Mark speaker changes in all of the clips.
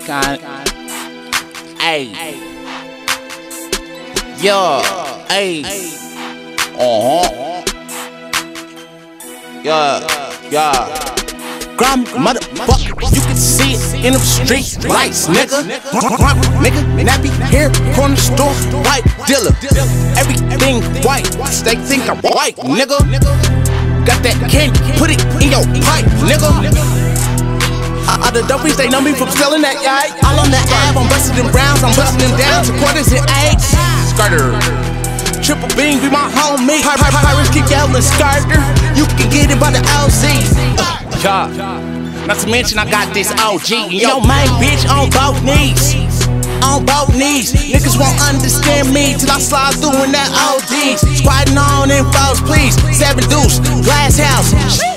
Speaker 1: kind. Ayy. Yeah. Ayy. Yeah. Motherfucker, you can see it in them street lights, nigga. Nigga, nappy hair, corner store, white dealer. Everything white, they think I'm white, nigga. Got that candy, put it in your pipe, nigga. All the dopies, they know me from selling that yay. All on the ab, I'm busting them browns, I'm busting them down to quarters and eights. Scarter, triple beam, be my homie. Pirates keep yelling Scarter. You can get it by the LC. Not to mention I got this OG. Yo, main bitch on both knees. On both knees. Niggas won't understand me till I slide through in that ODs. Squatting on in foes, please. 7 deuce, glass house.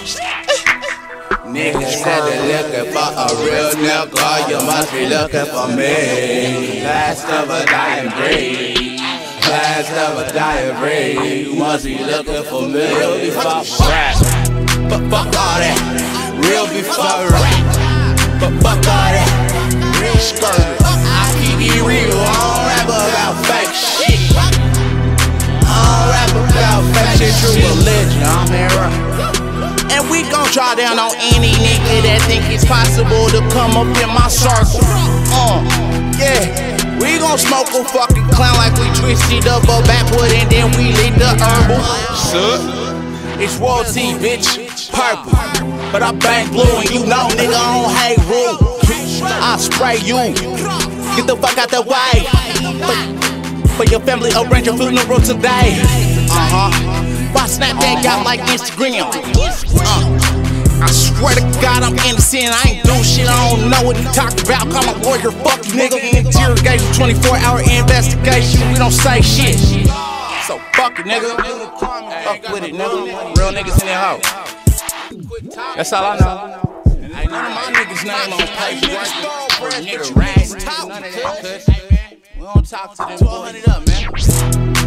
Speaker 2: Niggas said they're looking for a real nigga. You must be looking for me. Last of a dying breed. Last of a dying breed. You must be looking for me. Real B4 Rap. But fuck all that. Real B4 Rap. But fuck all that. Real skirt. I keep it real. I don't rap about fake shit. I don't rap about fake shit. True religion. I'm here.
Speaker 1: And we gon' draw down on any nigga that think it's possible to come up in my circle. Yeah, we gon' smoke a fucking clown like we twisted up a backwood and then we lit the herbal. It's royalty, bitch, purple. But I bang blue and you know nigga I don't hate rule. I spray you, get the fuck out the way. But your family arrange your funeral today. Why snap that guy like Instagram? I swear to God I'm innocent. I ain't do shit, I don't know what he talked about. Call my lawyer, fuck you nigga. Interrogation, 24-hour investigation. We don't say shit. So fuck it, nigga. Fuck with it, nigga. Real niggas in that hoe. That's all I know. Ain't none of my niggas' name on paper. Nigga, rags, none of that. We don't talk to them. 1200 up, man.